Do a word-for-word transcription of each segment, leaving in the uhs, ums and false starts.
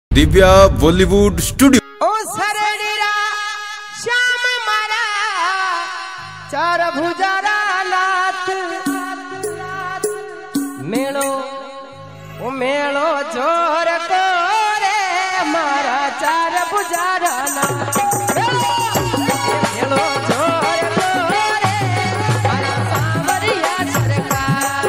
Divya Bollywood studio. ओ सरडीरा श्याम मारा चार भुजारा लात मेलो ओ मेलो जोर को रे मारा चार भुजारा लात मेलो जोर को रे मारा सावरिया सरकार।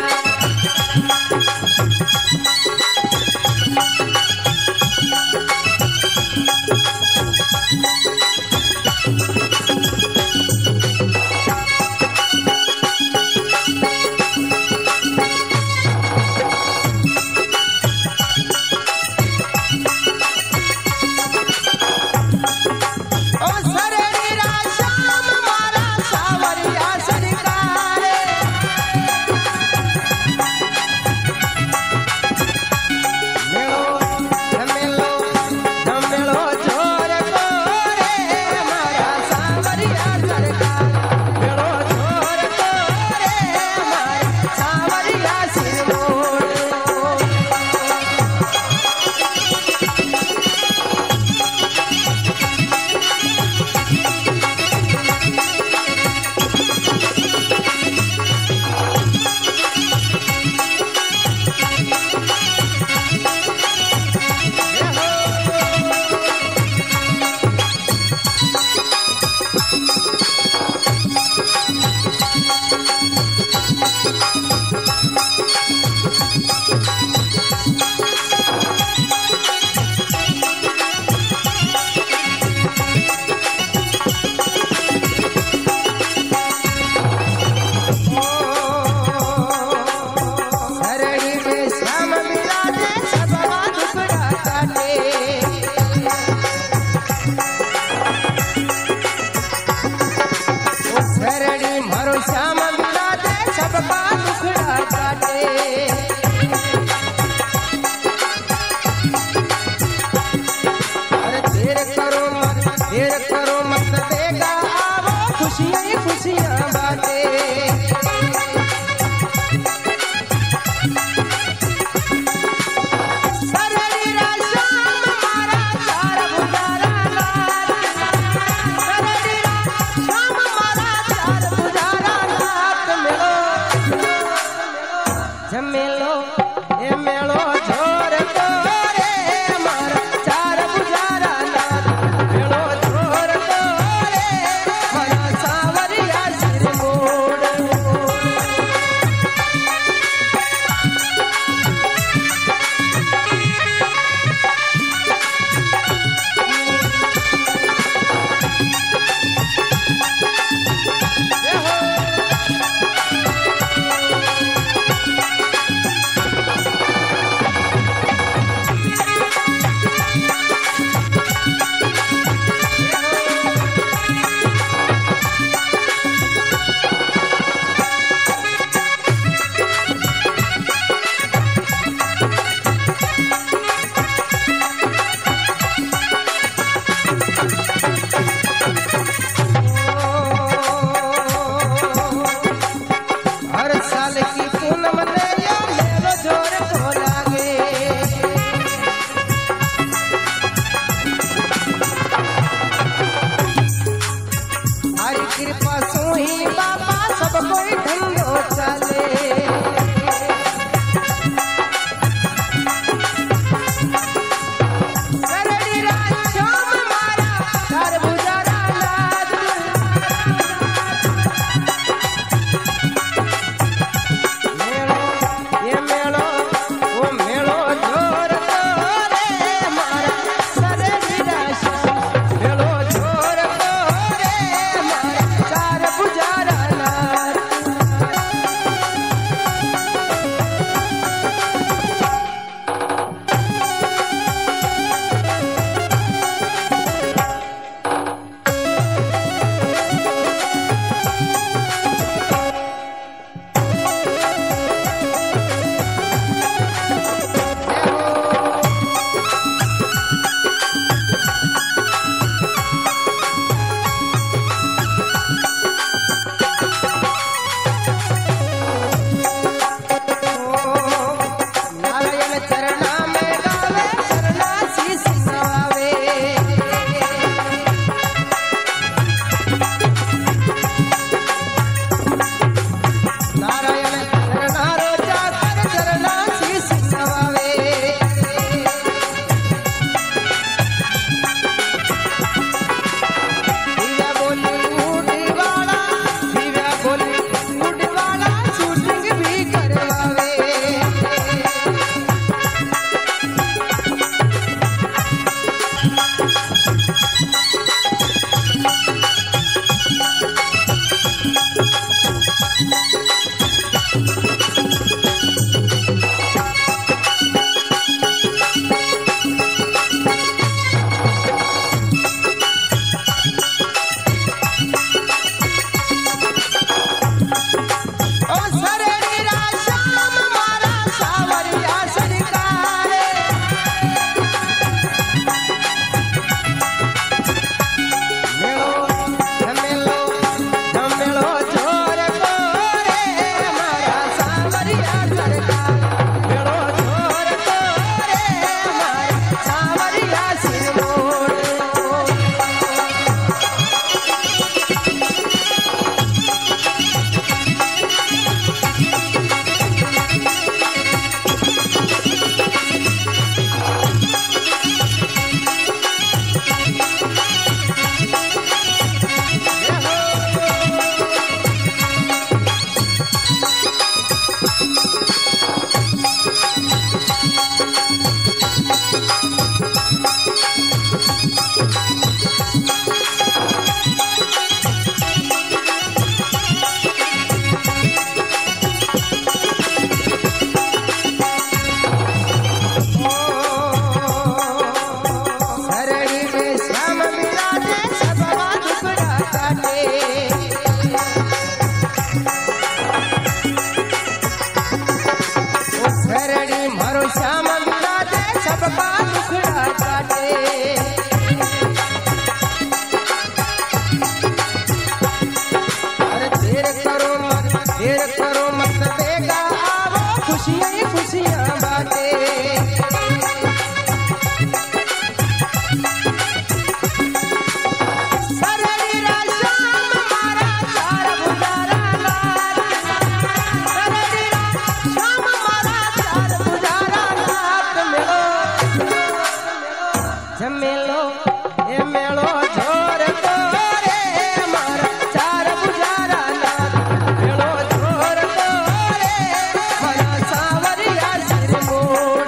જમેલો એ મેળો જોર કો રે મારા ચાર બુજારા ના મેળો જોર કો રે મારા સાવરિયા સિર મોડ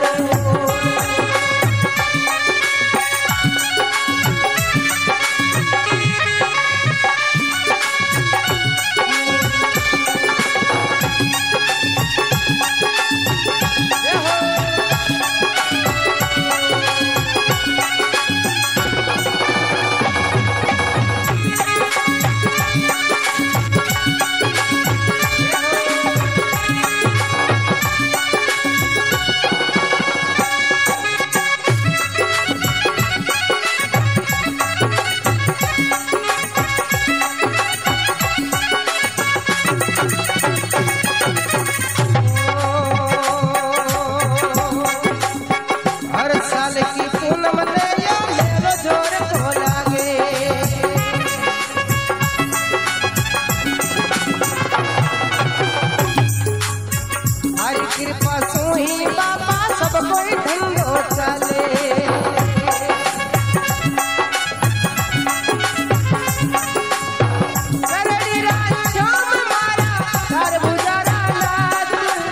कृपा सु ही बाबा सब कोई धंधो चले करड़ी रात शाम मारा चार बुजारा नाद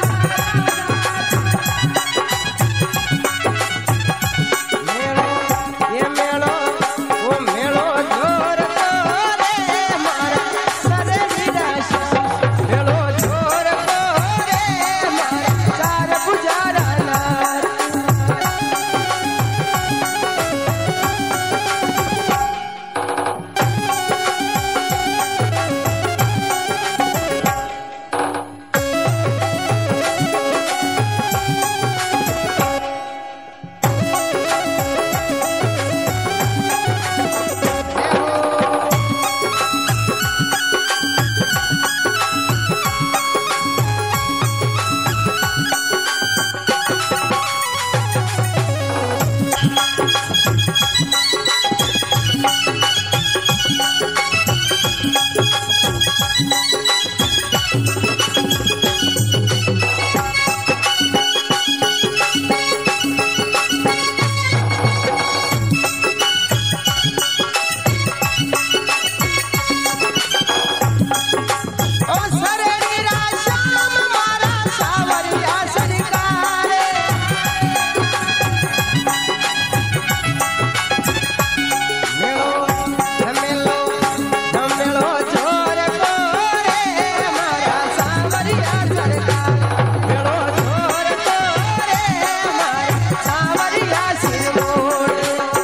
मेलो ये मेलो वो मेलो जोर को रे मारा करड़ी रात मेलो जोर को रे मारा चार बुजारा नाद ओ सरड़ी रात शाम मारा सावरिया सरकार मेलो जमेलो जमेलो जोर को रे मारा सावरिया सरकार मेलो जोर को रे मारा सावरिया सिर मोड़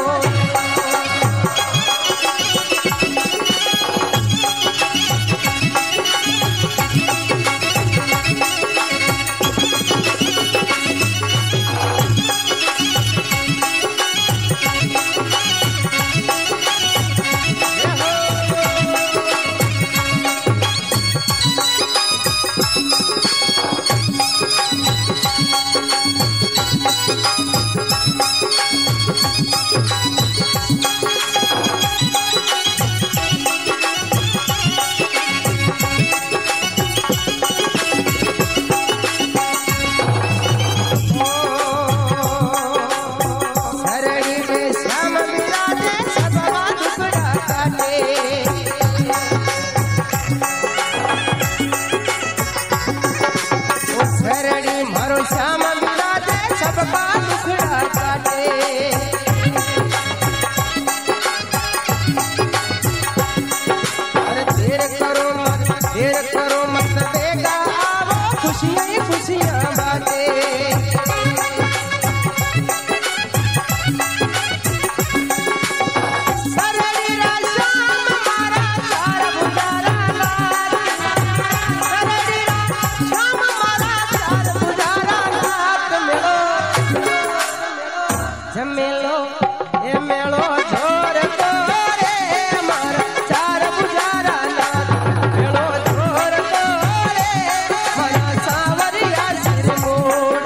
सरड़ी में श्याम विराजे सबका दुखड़ा काटे ओ सरड़ी मारो श्याम विराजे सबका दुखड़ा काटे अरे देर करो मत देर करो मत देगा आवो खुशियां ही खुशियां बाटे सरड़ी रात शाम मारा चार बुजारा नाद सरड़ी रात शाम मारा चार बुजारा नाद मेलो जमेलो ये मेलो जोर को रे मारा चार बुजारा नाद मेलो जोर को रे मारा सावरिया सिर मोड़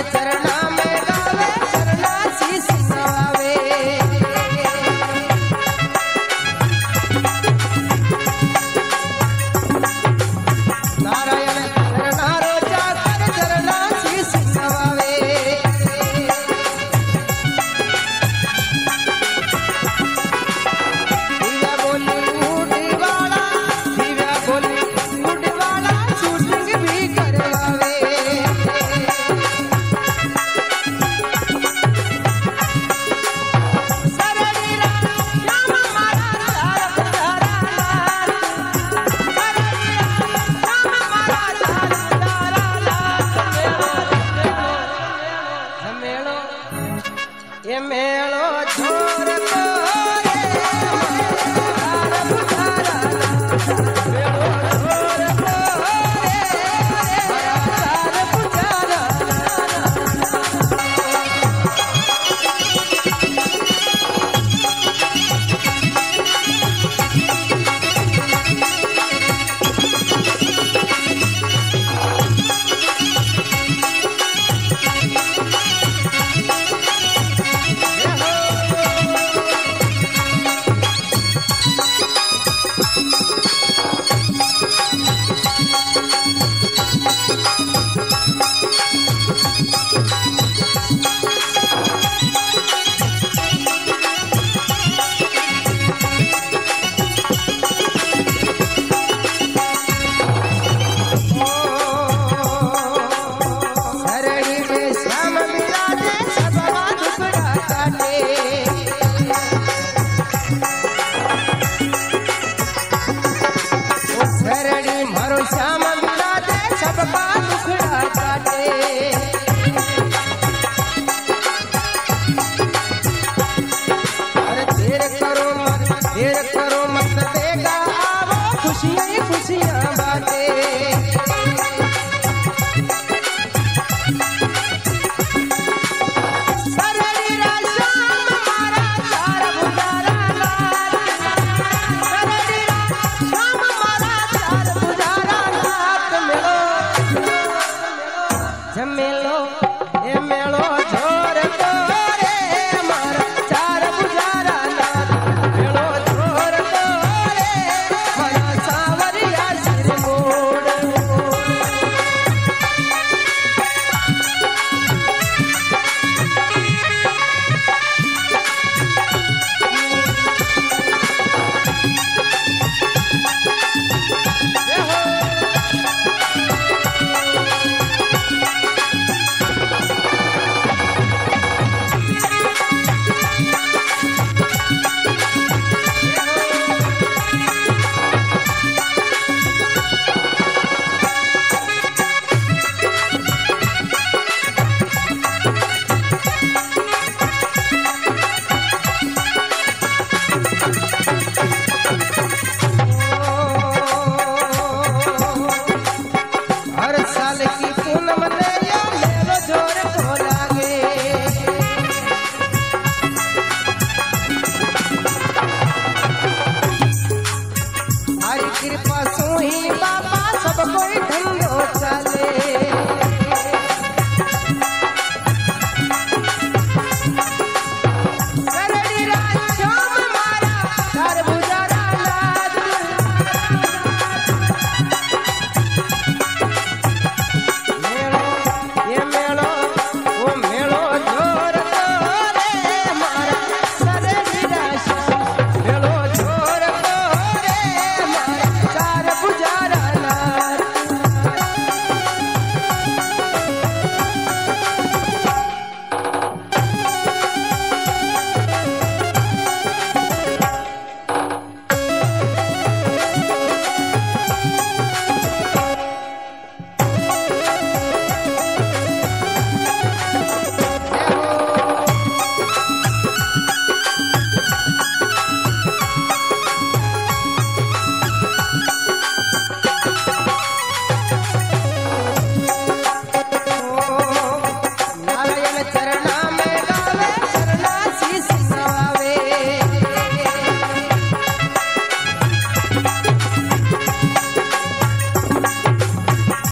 चरणा में गावे चरणा शीश नवावे नारायण चरणा रोजा कर चरणा शीश नवावे दिव्या बोली उड़वाला दिव्या बोली उड़वाला शूटिंग भी करवावे सरड़ी राम मारा चार पुजारा मेलो ये मेलो छोर को रे चार पुजारा मेलो छोर को रे चार पुजारा सरड़ी में श्याम विराजे सबका दुखड़ा काटे ओ सरड़ी मारो श्याम विराजे सबका दुखड़ा काटे अरे देर करो मत देर करो मत देगा आवो खुशियां ही खुशियां बाटे सरड़ी राजा मारा चार पुजारा नाथ सरड़ी राजा मारा चार पुजारा नाथ मेलो जमेलो ए मेलो